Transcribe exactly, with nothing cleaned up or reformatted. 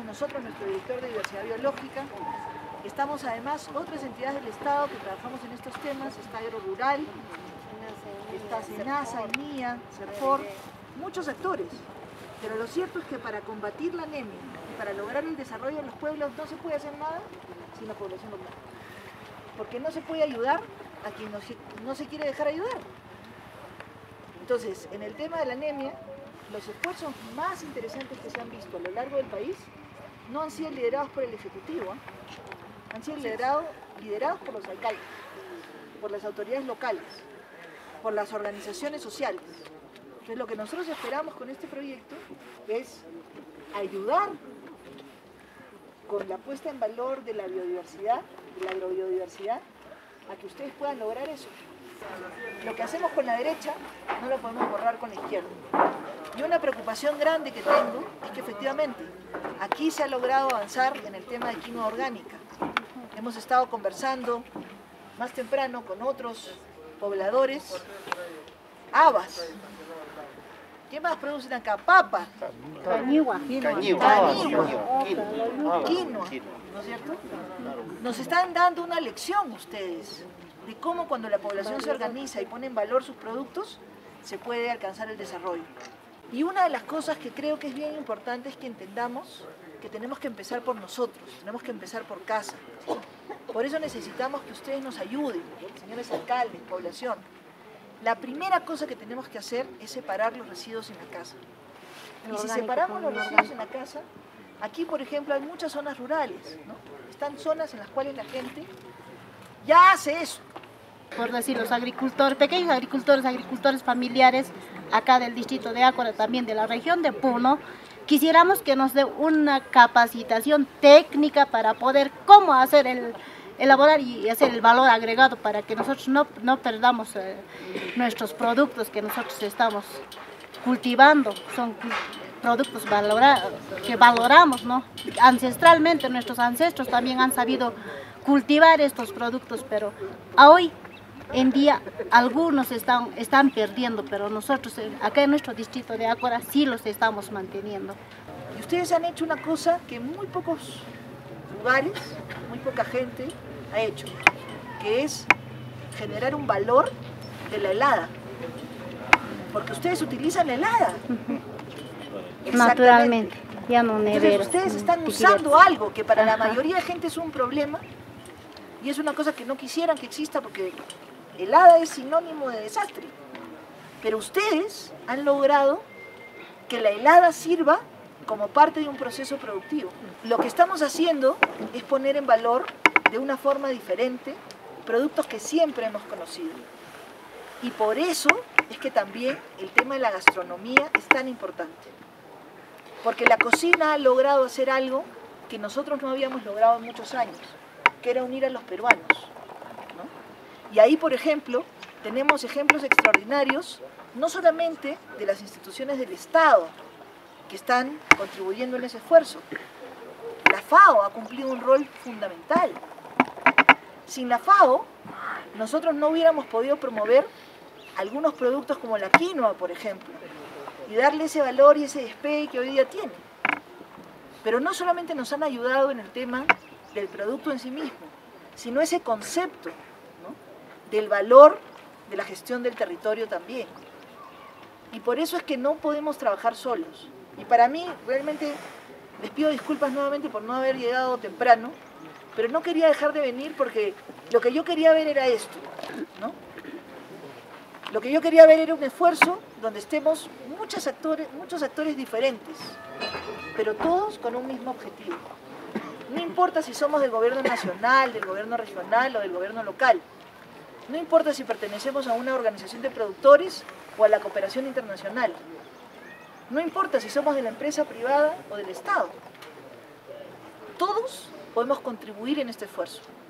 nosotros, nuestro director de diversidad biológica. Estamos además otras entidades del Estado que trabajamos en estos temas, está Agrorural, está SENASA, INIA, CERFOR, muchos actores. Pero lo cierto es que para combatir la anemia y para lograr el desarrollo de los pueblos no se puede hacer nada sin la población local. Porque no se puede ayudar a quien no se, no se quiere dejar ayudar. Entonces, en el tema de la anemia, los esfuerzos más interesantes que se han visto a lo largo del país no han sido liderados por el Ejecutivo, ¿eh? Han sido liderados, liderados por los alcaldes, por las autoridades locales, por las organizaciones sociales. Entonces, lo que nosotros esperamos con este proyecto es ayudar con la puesta en valor de la biodiversidad, de la agrobiodiversidad, a que ustedes puedan lograr eso. Lo que hacemos con la derecha no lo podemos borrar con la izquierda. Y una preocupación grande que tengo es que efectivamente aquí se ha logrado avanzar en el tema de quinoa orgánica. Hemos estado conversando más temprano con otros pobladores, habas. ¿Qué más producen acá? Papa. Cañigua. Cañigua. Quinoa. ¿No es cierto? Nos están dando una lección ustedes de cómo cuando la población se organiza y pone en valor sus productos, se puede alcanzar el desarrollo. Y una de las cosas que creo que es bien importante es que entendamos que tenemos que empezar por nosotros, tenemos que empezar por casa. Por eso necesitamos que ustedes nos ayuden, señores alcaldes, población. La primera cosa que tenemos que hacer es separar los residuos en la casa. Y si separamos los residuos en la casa, aquí por ejemplo hay muchas zonas rurales, ¿no? Están zonas en las cuales la gente ya hace eso. Por decir, los agricultores, pequeños agricultores, agricultores familiares, acá del distrito de Ácora, también de la región de Puno, quisiéramos que nos dé una capacitación técnica para poder cómo hacer el, elaborar y hacer el valor agregado para que nosotros no, no perdamos eh, nuestros productos que nosotros estamos cultivando. Son productos valorados, que valoramos, ¿no? Ancestralmente nuestros ancestros también han sabido cultivar estos productos, pero hoy en día algunos están, están perdiendo, pero nosotros acá en nuestro distrito de Ácora sí los estamos manteniendo. Y ustedes han hecho una cosa que muy pocos lugares, muy poca gente ha hecho, que es generar un valor de la helada, porque ustedes utilizan la helada. Naturalmente, ya no neveras. Entonces ustedes están usando algo que para la mayoría de gente es un problema y es una cosa que no quisieran que exista porque helada es sinónimo de desastre. Pero ustedes han logrado que la helada sirva como parte de un proceso productivo. Lo que estamos haciendo es poner en valor de una forma diferente productos que siempre hemos conocido. Y por eso es que también el tema de la gastronomía es tan importante. Porque la cocina ha logrado hacer algo que nosotros no habíamos logrado en muchos años, que era unir a los peruanos, ¿no? Y ahí, por ejemplo, tenemos ejemplos extraordinarios, no solamente de las instituciones del Estado, que están contribuyendo en ese esfuerzo. La FAO ha cumplido un rol fundamental. Sin la FAO, nosotros no hubiéramos podido promover algunos productos como la quinoa, por ejemplo, y darle ese valor y ese despegue que hoy día tiene. Pero no solamente nos han ayudado en el tema del producto en sí mismo, sino ese concepto, ¿no?, del valor de la gestión del territorio también. Y por eso es que no podemos trabajar solos. Y para mí, realmente, les pido disculpas nuevamente por no haber llegado temprano, pero no quería dejar de venir porque lo que yo quería ver era esto, ¿no? Lo que yo quería ver era un esfuerzo donde estemos muchos actores, muchos actores diferentes, pero todos con un mismo objetivo. No importa si somos del gobierno nacional, del gobierno regional o del gobierno local. No importa si pertenecemos a una organización de productores o a la cooperación internacional. No importa si somos de la empresa privada o del Estado. Todos podemos contribuir en este esfuerzo.